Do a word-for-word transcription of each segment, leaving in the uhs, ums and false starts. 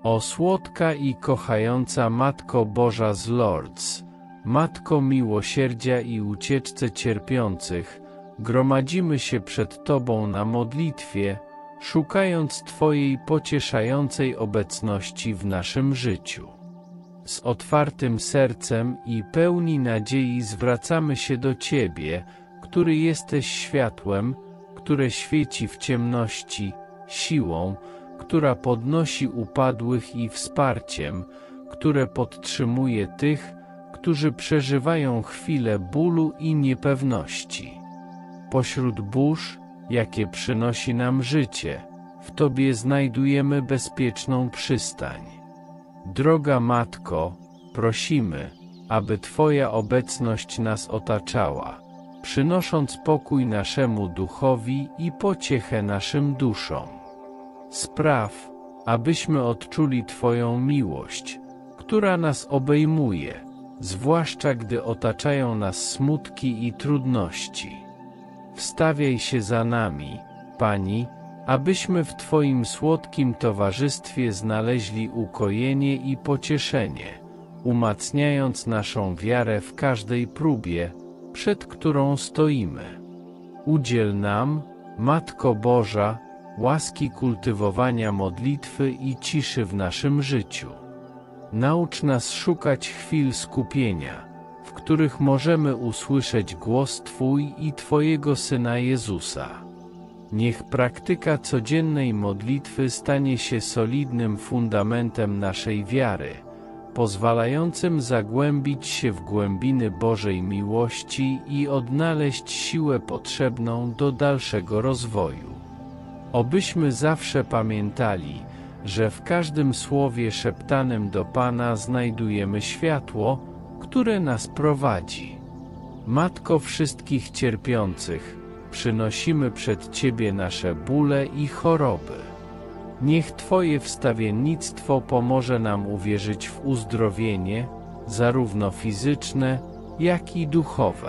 O słodka i kochająca Matko Boża z Lourdes, Matko miłosierdzia i ucieczce cierpiących, gromadzimy się przed Tobą na modlitwie, szukając Twojej pocieszającej obecności w naszym życiu. Z otwartym sercem i pełni nadziei zwracamy się do Ciebie, który jesteś światłem, które świeci w ciemności, siłą, która podnosi upadłych i wsparciem, które podtrzymuje tych, którzy przeżywają chwilę bólu i niepewności. Pośród burz, jakie przynosi nam życie, w Tobie znajdujemy bezpieczną przystań. Droga Matko, prosimy, aby Twoja obecność nas otaczała, przynosząc pokój naszemu duchowi i pociechę naszym duszom. Spraw, abyśmy odczuli Twoją miłość, która nas obejmuje, zwłaszcza gdy otaczają nas smutki i trudności. Wstawiaj się za nami, Pani, abyśmy w Twoim słodkim towarzystwie znaleźli ukojenie i pocieszenie, umacniając naszą wiarę w każdej próbie, przed którą stoimy. Udziel nam, Matko Boża, łaski kultywowania modlitwy i ciszy w naszym życiu. Naucz nas szukać chwil skupienia, w których możemy usłyszeć głos Twój i Twojego Syna Jezusa. Niech praktyka codziennej modlitwy stanie się solidnym fundamentem naszej wiary, pozwalającym zagłębić się w głębiny Bożej miłości i odnaleźć siłę potrzebną do dalszego rozwoju. Obyśmy zawsze pamiętali, że w każdym słowie szeptanym do Pana znajdujemy światło, które nas prowadzi. Matko wszystkich cierpiących, przynosimy przed Ciebie nasze bóle i choroby. Niech Twoje wstawiennictwo pomoże nam uwierzyć w uzdrowienie, zarówno fizyczne, jak i duchowe.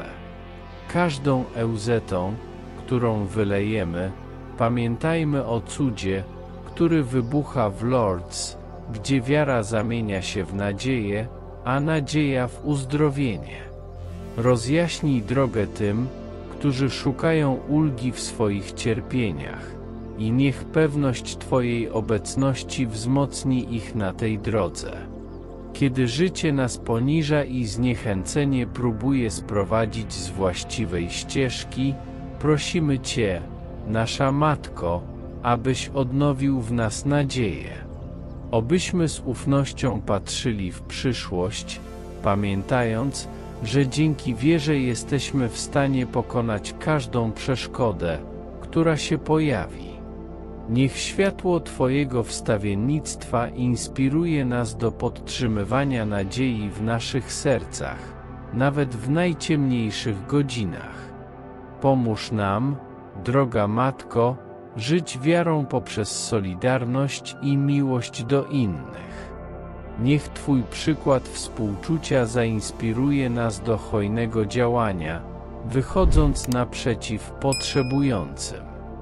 Każdą łzą, którą wylejemy, pamiętajmy o cudzie, który wybucha w Lourdes, gdzie wiara zamienia się w nadzieję, a nadzieja w uzdrowienie. Rozjaśnij drogę tym, którzy szukają ulgi w swoich cierpieniach, i niech pewność Twojej obecności wzmocni ich na tej drodze. Kiedy życie nas poniża i zniechęcenie próbuje sprowadzić z właściwej ścieżki, prosimy Cię, nasza Matko, abyś odnowił w nas nadzieję. Obyśmy z ufnością patrzyli w przyszłość, pamiętając, że dzięki wierze jesteśmy w stanie pokonać każdą przeszkodę, która się pojawi. Niech światło Twojego wstawiennictwa inspiruje nas do podtrzymywania nadziei w naszych sercach, nawet w najciemniejszych godzinach. Pomóż nam, droga Matko, żyć wiarą poprzez solidarność i miłość do innych. Niech Twój przykład współczucia zainspiruje nas do hojnego działania, wychodząc naprzeciw potrzebującym.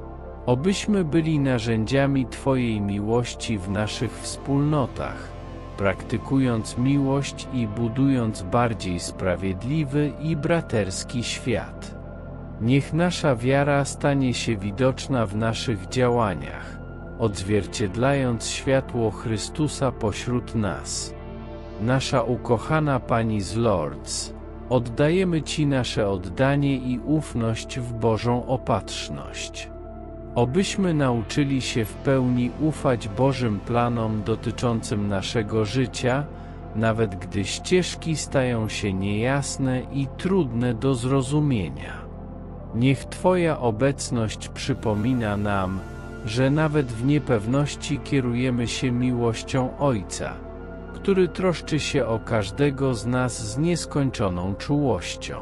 Obyśmy byli narzędziami Twojej miłości w naszych wspólnotach, praktykując miłość i budując bardziej sprawiedliwy i braterski świat. Niech nasza wiara stanie się widoczna w naszych działaniach, odzwierciedlając światło Chrystusa pośród nas. Nasza ukochana Pani z Lourdes, oddajemy Ci nasze oddanie i ufność w Bożą opatrzność. Obyśmy nauczyli się w pełni ufać Bożym planom dotyczącym naszego życia, nawet gdy ścieżki stają się niejasne i trudne do zrozumienia. Niech Twoja obecność przypomina nam, że nawet w niepewności kierujemy się miłością Ojca, który troszczy się o każdego z nas z nieskończoną czułością.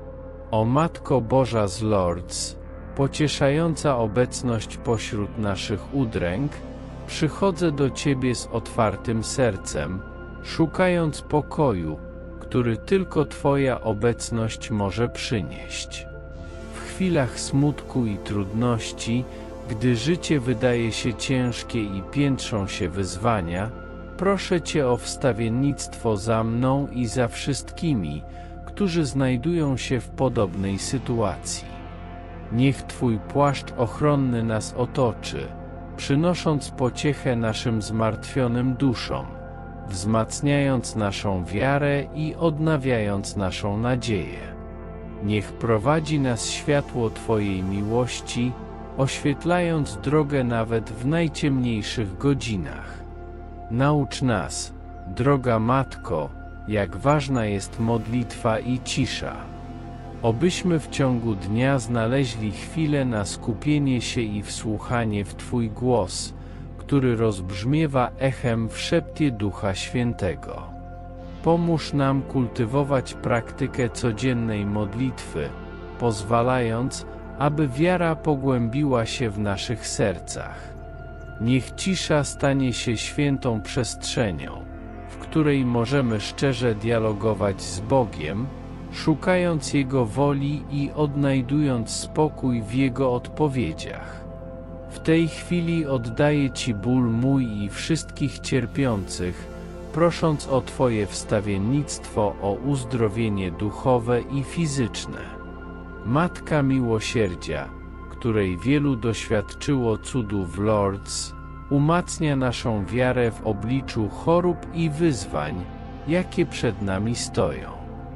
O Matko Boża z Lourdes, pocieszająca obecność pośród naszych udręk, przychodzę do Ciebie z otwartym sercem, szukając pokoju, który tylko Twoja obecność może przynieść. W chwilach smutku i trudności, gdy życie wydaje się ciężkie i piętrzą się wyzwania, proszę Cię o wstawiennictwo za mną i za wszystkimi, którzy znajdują się w podobnej sytuacji. Niech Twój płaszcz ochronny nas otoczy, przynosząc pociechę naszym zmartwionym duszom, wzmacniając naszą wiarę i odnawiając naszą nadzieję. Niech prowadzi nas światło Twojej miłości, oświetlając drogę nawet w najciemniejszych godzinach. Naucz nas, droga Matko, jak ważna jest modlitwa i cisza. Obyśmy w ciągu dnia znaleźli chwilę na skupienie się i wsłuchanie w Twój głos, który rozbrzmiewa echem w szepcie Ducha Świętego. Pomóż nam kultywować praktykę codziennej modlitwy, pozwalając, aby wiara pogłębiła się w naszych sercach. Niech cisza stanie się świętą przestrzenią, w której możemy szczerze dialogować z Bogiem, szukając Jego woli i odnajdując spokój w Jego odpowiedziach. W tej chwili oddaję Ci ból mój i wszystkich cierpiących, prosząc o Twoje wstawiennictwo, o uzdrowienie duchowe i fizyczne. Matka Miłosierdzia, której wielu doświadczyło cudów w Lourdes, umacnia naszą wiarę w obliczu chorób i wyzwań, jakie przed nami stoją.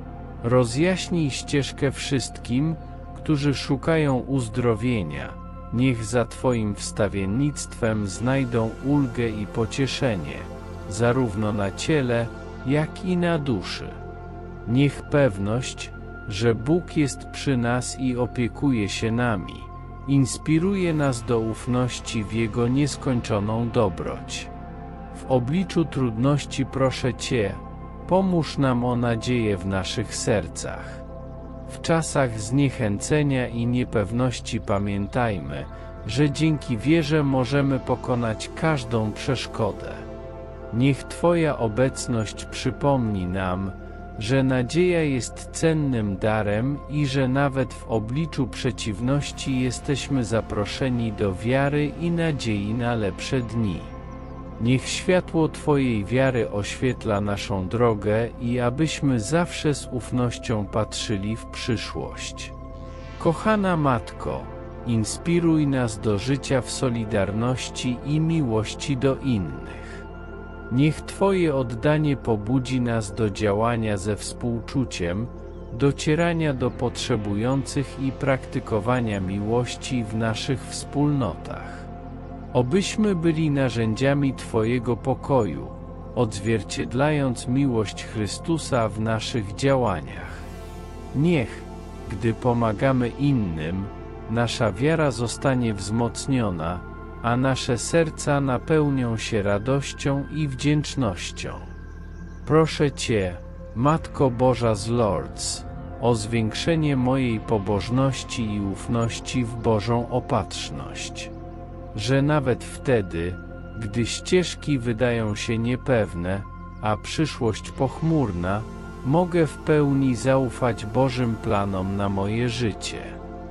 Rozjaśnij ścieżkę wszystkim, którzy szukają uzdrowienia, niech za Twoim wstawiennictwem znajdą ulgę i pocieszenie, zarówno na ciele, jak i na duszy. Niech pewność, że Bóg jest przy nas i opiekuje się nami, inspiruje nas do ufności w Jego nieskończoną dobroć. W obliczu trudności proszę Cię, pomóż nam o nadzieję w naszych sercach. W czasach zniechęcenia i niepewności pamiętajmy, że dzięki wierze możemy pokonać każdą przeszkodę. Niech Twoja obecność przypomni nam, że nadzieja jest cennym darem i że nawet w obliczu przeciwności jesteśmy zaproszeni do wiary i nadziei na lepsze dni. Niech światło Twojej wiary oświetla naszą drogę i abyśmy zawsze z ufnością patrzyli w przyszłość. Kochana Matko, inspiruj nas do życia w solidarności i miłości do innych. Niech Twoje oddanie pobudzi nas do działania ze współczuciem, docierania do potrzebujących i praktykowania miłości w naszych wspólnotach. Obyśmy byli narzędziami Twojego pokoju, odzwierciedlając miłość Chrystusa w naszych działaniach. Niech, gdy pomagamy innym, nasza wiara zostanie wzmocniona, a nasze serca napełnią się radością i wdzięcznością. Proszę Cię, Matko Boża z Lourdes, o zwiększenie mojej pobożności i ufności w Bożą opatrzność, że nawet wtedy, gdy ścieżki wydają się niepewne, a przyszłość pochmurna, mogę w pełni zaufać Bożym planom na moje życie.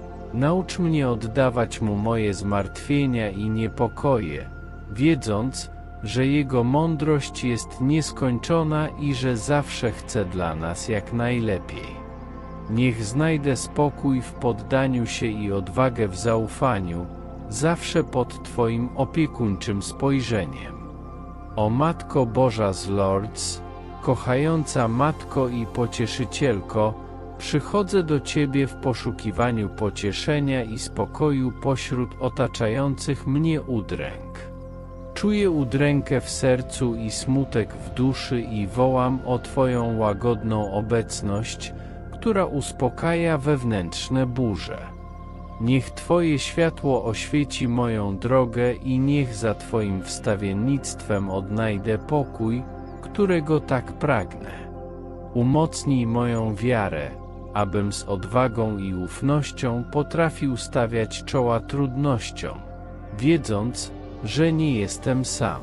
Naucz mnie oddawać Mu moje zmartwienia i niepokoje, wiedząc, że Jego mądrość jest nieskończona i że zawsze chce dla nas jak najlepiej. Niech znajdę spokój w poddaniu się i odwagę w zaufaniu, zawsze pod Twoim opiekuńczym spojrzeniem. O Matko Boża z Lourdes, kochająca Matko i Pocieszycielko, przychodzę do Ciebie w poszukiwaniu pocieszenia i spokoju pośród otaczających mnie udręk. Czuję udrękę w sercu i smutek w duszy i wołam o Twoją łagodną obecność, która uspokaja wewnętrzne burze. Niech Twoje światło oświeci moją drogę i niech za Twoim wstawiennictwem odnajdę pokój, którego tak pragnę. Umocnij moją wiarę, abym z odwagą i ufnością potrafił stawiać czoła trudnościom, wiedząc, że nie jestem sam.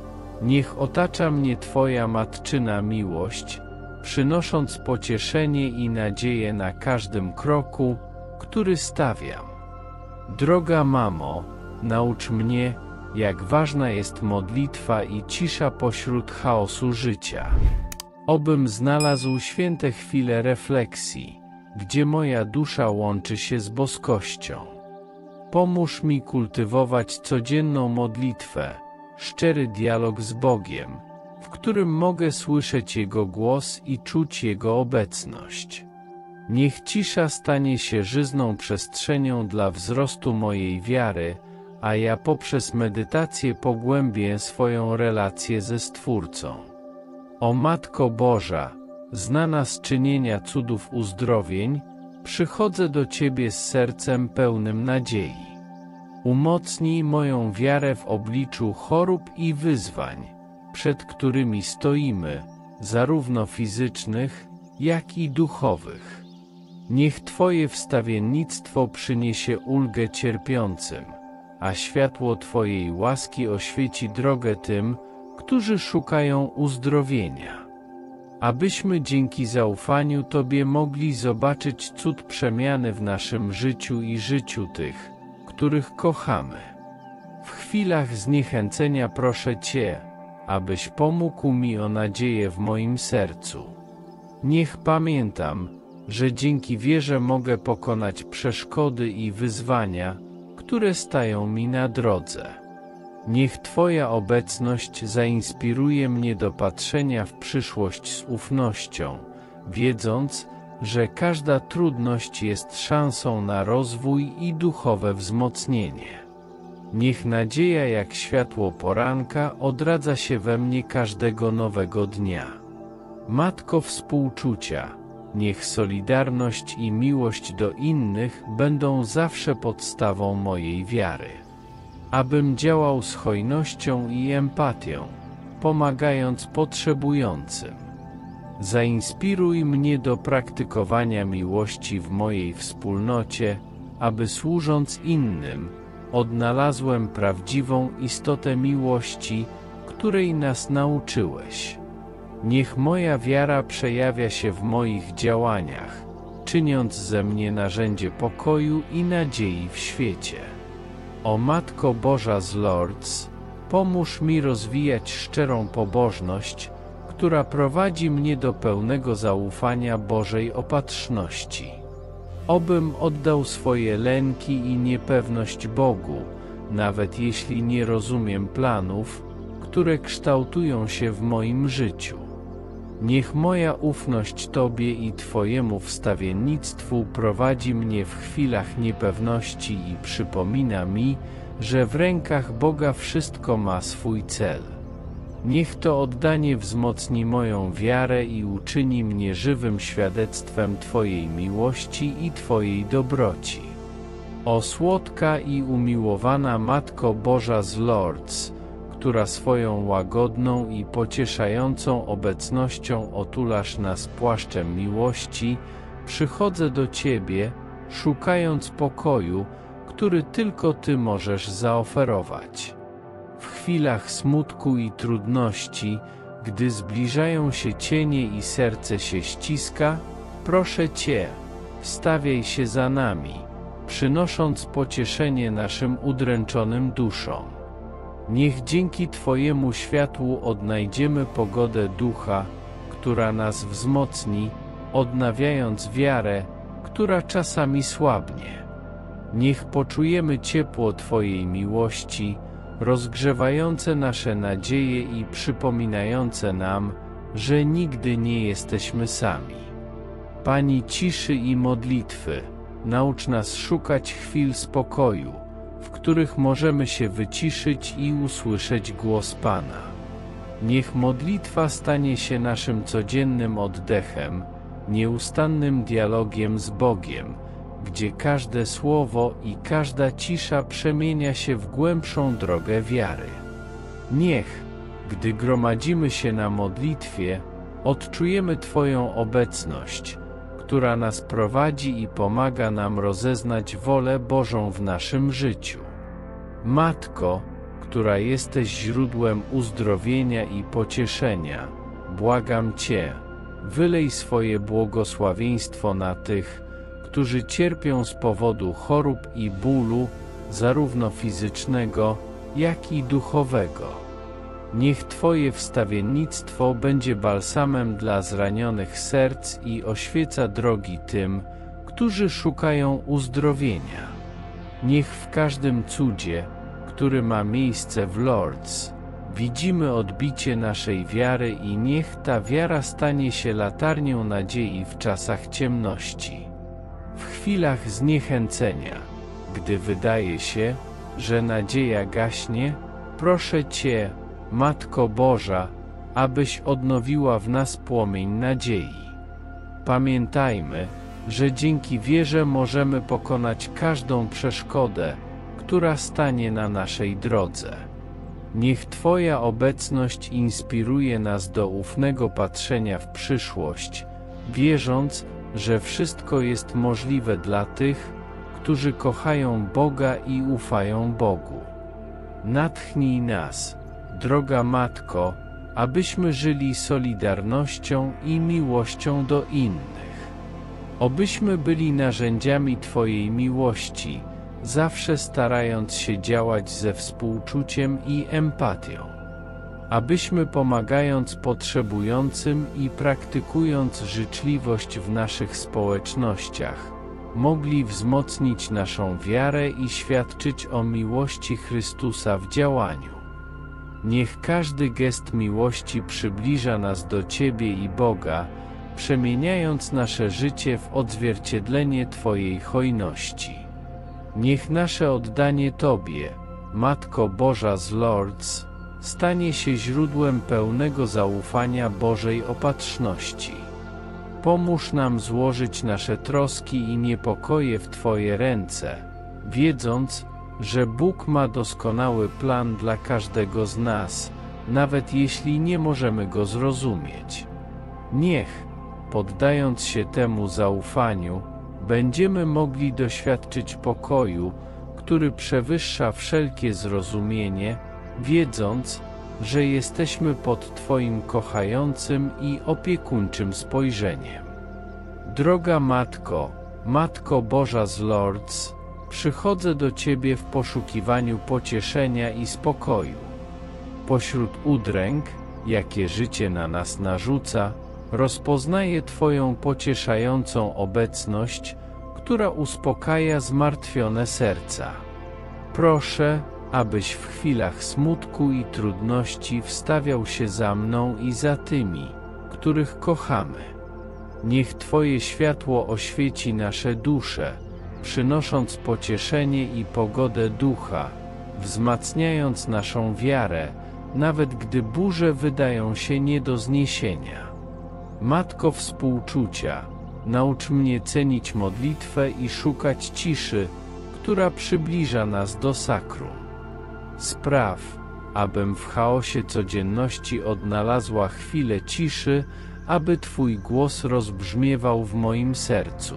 Niech otacza mnie Twoja matczyna miłość, przynosząc pocieszenie i nadzieję na każdym kroku, który stawiam. Droga Mamo, naucz mnie, jak ważna jest modlitwa i cisza pośród chaosu życia. Obym znalazł święte chwile refleksji, gdzie moja dusza łączy się z boskością. Pomóż mi kultywować codzienną modlitwę, szczery dialog z Bogiem, w którym mogę słyszeć Jego głos i czuć Jego obecność. Niech cisza stanie się żyzną przestrzenią dla wzrostu mojej wiary, a ja poprzez medytację pogłębię swoją relację ze Stwórcą. O Matko Boża, znana z czynienia cudów uzdrowień, przychodzę do Ciebie z sercem pełnym nadziei. Umocnij moją wiarę w obliczu chorób i wyzwań, przed którymi stoimy, zarówno fizycznych, jak i duchowych. Niech Twoje wstawiennictwo przyniesie ulgę cierpiącym, a światło Twojej łaski oświeci drogę tym, którzy szukają uzdrowienia. Abyśmy dzięki zaufaniu Tobie mogli zobaczyć cud przemiany w naszym życiu i życiu tych, których kochamy. W chwilach zniechęcenia proszę Cię, abyś pomógł mi o nadzieję w moim sercu. Niech pamiętam, że dzięki wierze mogę pokonać przeszkody i wyzwania, które stają mi na drodze. Niech Twoja obecność zainspiruje mnie do patrzenia w przyszłość z ufnością, wiedząc, że każda trudność jest szansą na rozwój i duchowe wzmocnienie. Niech nadzieja jak światło poranka odradza się we mnie każdego nowego dnia. Matko współczucia, niech solidarność i miłość do innych będą zawsze podstawą mojej wiary. Abym działał z hojnością i empatią, pomagając potrzebującym. Zainspiruj mnie do praktykowania miłości w mojej wspólnocie, aby służąc innym, odnalazłem prawdziwą istotę miłości, której nas nauczyłeś. Niech moja wiara przejawia się w moich działaniach, czyniąc ze mnie narzędzie pokoju i nadziei w świecie. O Matko Boża z Lourdes, pomóż mi rozwijać szczerą pobożność, która prowadzi mnie do pełnego zaufania Bożej opatrzności. Obym oddał swoje lęki i niepewność Bogu, nawet jeśli nie rozumiem planów, które kształtują się w moim życiu. Niech moja ufność Tobie i Twojemu wstawiennictwu prowadzi mnie w chwilach niepewności i przypomina mi, że w rękach Boga wszystko ma swój cel. Niech to oddanie wzmocni moją wiarę i uczyni mnie żywym świadectwem Twojej miłości i Twojej dobroci. O słodka i umiłowana Matko Boża z Lourdes, która swoją łagodną i pocieszającą obecnością otulasz nas płaszczem miłości, przychodzę do Ciebie, szukając pokoju, który tylko Ty możesz zaoferować. W chwilach smutku i trudności, gdy zbliżają się cienie i serce się ściska, proszę Cię, wstawiaj się za nami, przynosząc pocieszenie naszym udręczonym duszom. Niech dzięki Twojemu światłu odnajdziemy pogodę ducha, która nas wzmocni, odnawiając wiarę, która czasami słabnie. Niech poczujemy ciepło Twojej miłości, rozgrzewające nasze nadzieje i przypominające nam, że nigdy nie jesteśmy sami. Pani ciszy i modlitwy, naucz nas szukać chwil spokoju, w których możemy się wyciszyć i usłyszeć głos Pana. Niech modlitwa stanie się naszym codziennym oddechem, nieustannym dialogiem z Bogiem, gdzie każde słowo i każda cisza przemienia się w głębszą drogę wiary. Niech, gdy gromadzimy się na modlitwie, odczujemy Twoją obecność, która nas prowadzi i pomaga nam rozeznać wolę Bożą w naszym życiu. Matko, która jesteś źródłem uzdrowienia i pocieszenia, błagam Cię, wylej swoje błogosławieństwo na tych, którzy cierpią z powodu chorób i bólu, zarówno fizycznego, jak i duchowego. Niech Twoje wstawiennictwo będzie balsamem dla zranionych serc i oświeca drogi tym, którzy szukają uzdrowienia. Niech w każdym cudzie, który ma miejsce w Lourdes, widzimy odbicie naszej wiary i niech ta wiara stanie się latarnią nadziei w czasach ciemności. W chwilach zniechęcenia, gdy wydaje się, że nadzieja gaśnie, proszę Cię, Matko Boża, abyś odnowiła w nas płomień nadziei. Pamiętajmy, że dzięki wierze możemy pokonać każdą przeszkodę, która stanie na naszej drodze. Niech Twoja obecność inspiruje nas do ufnego patrzenia w przyszłość, wierząc, że wszystko jest możliwe dla tych, którzy kochają Boga i ufają Bogu. Natchnij nas, droga Matko, abyśmy żyli solidarnością i miłością do innych. Obyśmy byli narzędziami Twojej miłości, zawsze starając się działać ze współczuciem i empatią. Abyśmy pomagając potrzebującym i praktykując życzliwość w naszych społecznościach, mogli wzmocnić naszą wiarę i świadczyć o miłości Chrystusa w działaniu. Niech każdy gest miłości przybliża nas do Ciebie i Boga, przemieniając nasze życie w odzwierciedlenie Twojej hojności. Niech nasze oddanie Tobie, Matko Boża z Lourdes, stanie się źródłem pełnego zaufania Bożej opatrzności. Pomóż nam złożyć nasze troski i niepokoje w Twoje ręce, wiedząc, że Bóg ma doskonały plan dla każdego z nas, nawet jeśli nie możemy go zrozumieć. Niech, poddając się temu zaufaniu, będziemy mogli doświadczyć pokoju, który przewyższa wszelkie zrozumienie, wiedząc, że jesteśmy pod Twoim kochającym i opiekuńczym spojrzeniem. Droga Matko, Matko Boża z Lourdes, przychodzę do Ciebie w poszukiwaniu pocieszenia i spokoju. Pośród udręk, jakie życie na nas narzuca, rozpoznaję Twoją pocieszającą obecność, która uspokaja zmartwione serca. Proszę, abyś w chwilach smutku i trudności wstawiał się za mną i za tymi, których kochamy. Niech Twoje światło oświeci nasze dusze, przynosząc pocieszenie i pogodę ducha, wzmacniając naszą wiarę, nawet gdy burze wydają się nie do zniesienia. Matko współczucia, naucz mnie cenić modlitwę i szukać ciszy, która przybliża nas do sakrum. Spraw, abym w chaosie codzienności odnalazła chwilę ciszy, aby Twój głos rozbrzmiewał w moim sercu.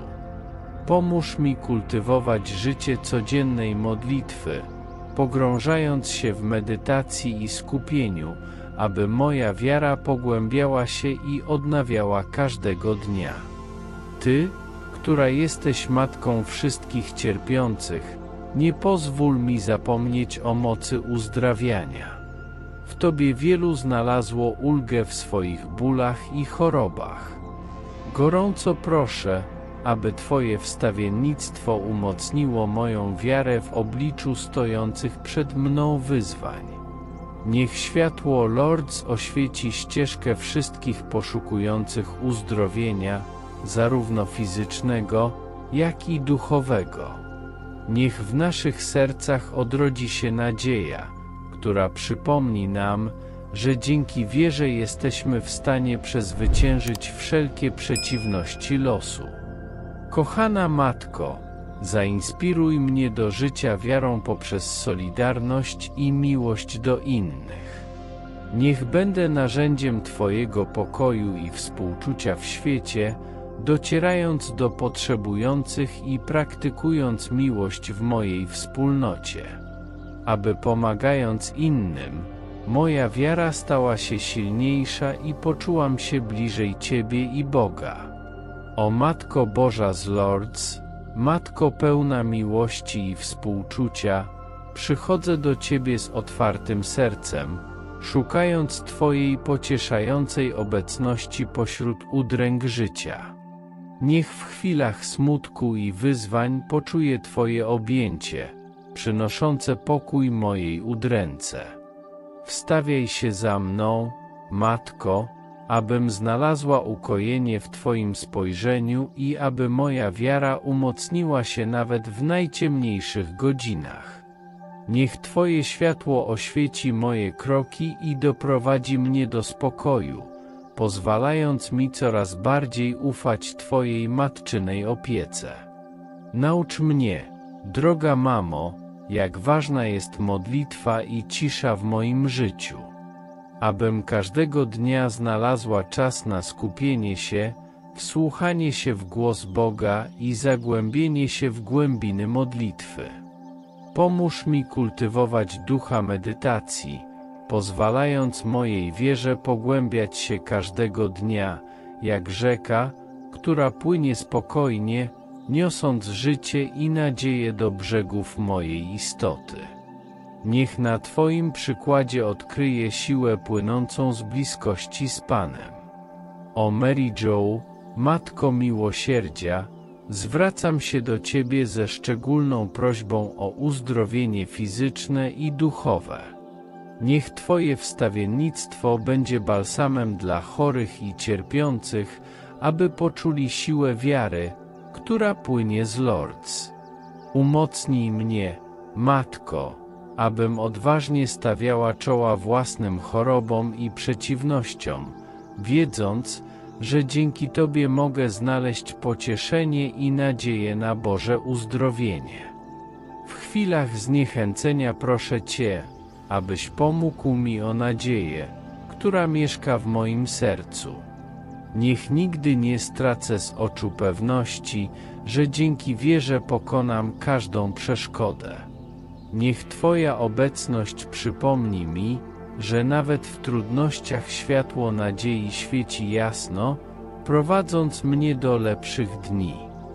Pomóż mi kultywować życie codziennej modlitwy, pogrążając się w medytacji i skupieniu, aby moja wiara pogłębiała się i odnawiała każdego dnia. Ty, która jesteś Matką wszystkich cierpiących, nie pozwól mi zapomnieć o mocy uzdrawiania. W Tobie wielu znalazło ulgę w swoich bólach i chorobach. Gorąco proszę, aby Twoje wstawiennictwo umocniło moją wiarę w obliczu stojących przed mną wyzwań. Niech światło Lourdes oświeci ścieżkę wszystkich poszukujących uzdrowienia, zarówno fizycznego, jak i duchowego. Niech w naszych sercach odrodzi się nadzieja, która przypomni nam, że dzięki wierze jesteśmy w stanie przezwyciężyć wszelkie przeciwności losu. Kochana Matko, zainspiruj mnie do życia wiarą poprzez solidarność i miłość do innych. Niech będę narzędziem Twojego pokoju i współczucia w świecie, docierając do potrzebujących i praktykując miłość w mojej wspólnocie. Aby pomagając innym, moja wiara stała się silniejsza i poczułam się bliżej Ciebie i Boga. O Matko Boża z Lourdes, Matko pełna miłości i współczucia, przychodzę do Ciebie z otwartym sercem, szukając Twojej pocieszającej obecności pośród udręk życia. Niech w chwilach smutku i wyzwań poczuję Twoje objęcie, przynoszące pokój mojej udręce. Wstawiaj się za mną, Matko, abym znalazła ukojenie w Twoim spojrzeniu i aby moja wiara umocniła się nawet w najciemniejszych godzinach. Niech Twoje światło oświeci moje kroki i doprowadzi mnie do spokoju, pozwalając mi coraz bardziej ufać Twojej matczynej opiece. Naucz mnie, droga mamo, jak ważna jest modlitwa i cisza w moim życiu. Abym każdego dnia znalazła czas na skupienie się, wsłuchanie się w głos Boga i zagłębienie się w głębiny modlitwy. Pomóż mi kultywować ducha medytacji, pozwalając mojej wierze pogłębiać się każdego dnia, jak rzeka, która płynie spokojnie, niosąc życie i nadzieję do brzegów mojej istoty. Niech na Twoim przykładzie odkryję siłę płynącą z bliskości z Panem. O Mary Jo, Matko Miłosierdzia, zwracam się do Ciebie ze szczególną prośbą o uzdrowienie fizyczne i duchowe. Niech Twoje wstawiennictwo będzie balsamem dla chorych i cierpiących, aby poczuli siłę wiary, która płynie z Lourdes. Umocnij mnie, Matko, abym odważnie stawiała czoła własnym chorobom i przeciwnościom, wiedząc, że dzięki Tobie mogę znaleźć pocieszenie i nadzieję na Boże uzdrowienie. W chwilach zniechęcenia proszę Cię, abyś pomógł mi o nadzieję, która mieszka w moim sercu. Niech nigdy nie stracę z oczu pewności, że dzięki wierze pokonam każdą przeszkodę. Niech Twoja obecność przypomni mi, że nawet w trudnościach światło nadziei świeci jasno, prowadząc mnie do lepszych dni.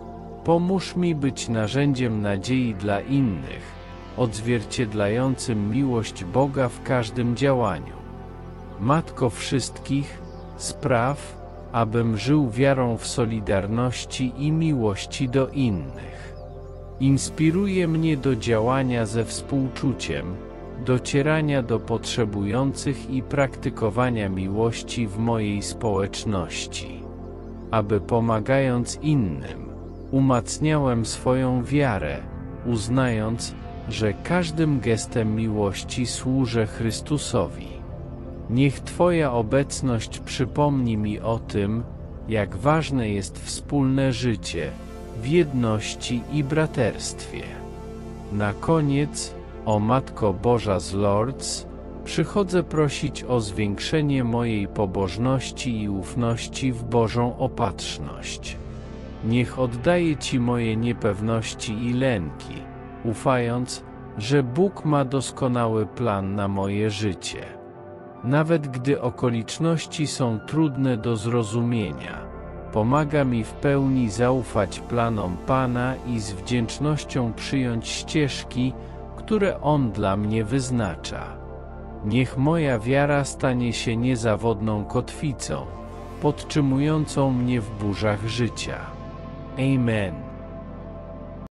Pomóż mi być narzędziem nadziei dla innych, odzwierciedlającym miłość Boga w każdym działaniu. Matko wszystkich, spraw, abym żył wiarą w solidarności i miłości do innych. Inspiruje mnie do działania ze współczuciem, docierania do potrzebujących i praktykowania miłości w mojej społeczności. Aby pomagając innym, umacniałem swoją wiarę, uznając, że każdym gestem miłości służę Chrystusowi. Niech Twoja obecność przypomni mi o tym, jak ważne jest wspólne życie, w jedności i braterstwie. Na koniec, o Matko Boża z Lourdes, przychodzę prosić o zwiększenie mojej pobożności i ufności w Bożą opatrzność. Niech oddaję Ci moje niepewności i lęki, ufając, że Bóg ma doskonały plan na moje życie. Nawet gdy okoliczności są trudne do zrozumienia, pomaga mi w pełni zaufać planom Pana i z wdzięcznością przyjąć ścieżki, które On dla mnie wyznacza. Niech moja wiara stanie się niezawodną kotwicą, podtrzymującą mnie w burzach życia. Amen.